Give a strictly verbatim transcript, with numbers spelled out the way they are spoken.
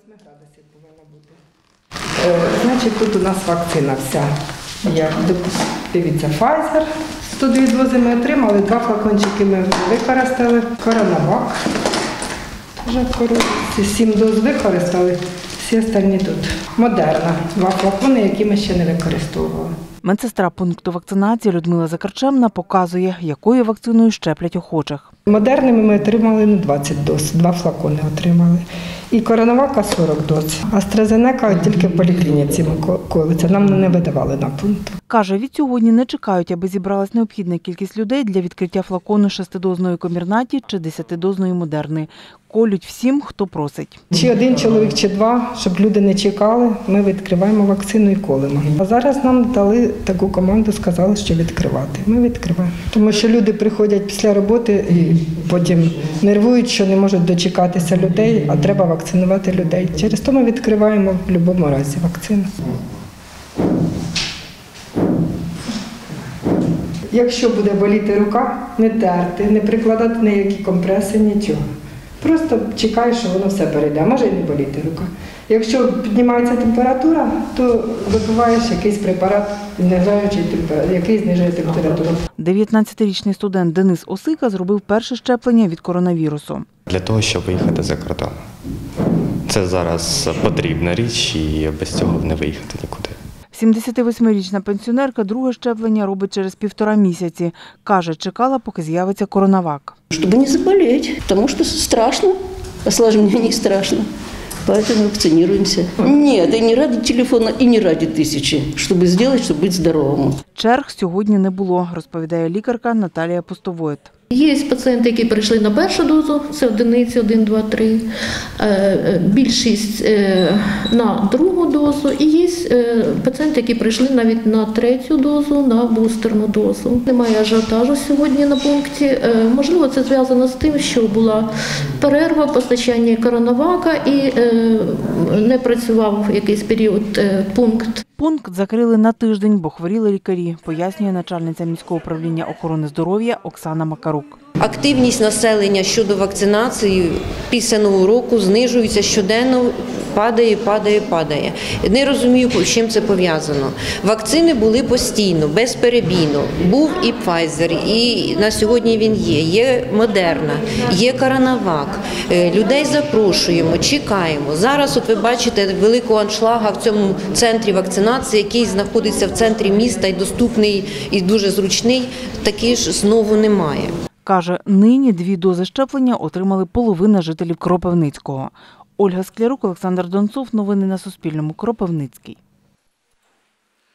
восьми градусів повинна бути. Е, значить, тут у нас вакцина вся. Є, дивіться, Pfizer, сто дві дози ми отримали, два флакончики ми використали. Коронавак, вже в коробці, сім доз використали, всі остальні тут. Модерна, два флакони, які ми ще не використовували. Медсестра пункту вакцинації Людмила Закарчемна показує, якою вакциною щеплять охочих. Модерними ми отримали не двадцять доз, два флакони отримали. І коронавака сорок доз. AstraZeneca тільки в поліклініці ми колиться, нам не видавали на пункт. Каже, від сьогодні не чекають, аби зібралась необхідна кількість людей для відкриття флакону шестидозної комірнаті чи десятидозної модерни. Колють всім, хто просить. Чи один чоловік, чи два, щоб люди не чекали, ми відкриваємо вакцину і колимо. А зараз нам дали таку команду, сказали, що відкривати. Ми відкриваємо. Тому що люди приходять після роботи і потім нервують, що не можуть дочекатися людей, а треба вакцинувати людей. Через то ми відкриваємо в будь-якому разі вакцину. Якщо буде боліти рука, не терти, не прикладати ніякі компреси, нічого. Просто чекаєш, що воно все перейде, а може і не боліти рука. Якщо піднімається температура, то випиваєш якийсь препарат, який знижує температуру. дев'ятнадцятирічний студент Денис Осика зробив перше щеплення від коронавірусу. Для того, щоб виїхати за кордон. Це зараз потрібна річ і без цього не виїхати нікуди. сімдесятивосьмирічна пенсіонерка друге щеплення робить через півтора місяці. Каже, чекала, поки з'явиться коронавак. Щоб не заболеть, тому що страшно, осложнений страшно. Поэтому вакцинируемся. Нет, и не ради телефона, и не ради тисячі, щоб зробити, щоб бути здоровим. Черг сьогодні не було, розповідає лікарка Наталія Пустовойт. Є пацієнти, які перейшли на першу дозу, це одиниці, один, два, три, більшість на другу дозу, і є пацієнти, які прийшли навіть на третю дозу, на бустерну дозу. Немає ажіотажу сьогодні на пункті. Можливо, це зв'язано з тим, що була перерва постачання коронавака і не працював якийсь період пункт. Пункт закрили на тиждень, бо хворіли лікарі, пояснює начальниця міського управління охорони здоров'я Оксана Макарук. Активність населення щодо вакцинації після Нового року знижується щоденно, падає, падає, падає. Не розумію, з чим це пов'язано. Вакцини були постійно, безперебійно. Був і Pfizer, і на сьогодні він є. Є Модерна, є Коронавак. Людей запрошуємо, чекаємо. Зараз, от ви бачите, великого аншлага в цьому центрі вакцинації, який знаходиться в центрі міста і доступний, і дуже зручний, такий ж знову немає. Каже, нині дві дози щеплення отримали половина жителів Кропивницького. Ольга Склярук, Олександр Донцов. Новини на Суспільному. Кропивницький.